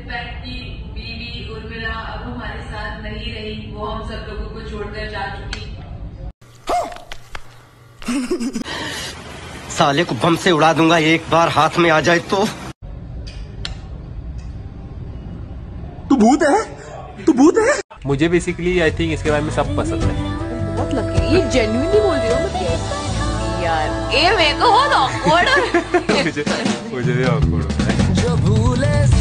In fact की बीवी उर्मिला अब हमारे साथ नहीं रही, वो हम सब लोगों को छोड़कर जा चुकी। साले को बम से उड़ा दूंगा एक बार हाथ में आ जाए तो। तू भूत है, तू भूत है। मुझे बेसिकली आई थिंक इसके बारे में सब पसंद है। बहुत लकी, ये जेन्युइनली बोल रही हूँ मैं यार, ये मेरे को बहुत ऑकवर्ड है। मुझे भी ऑकवर्ड है। जो भूले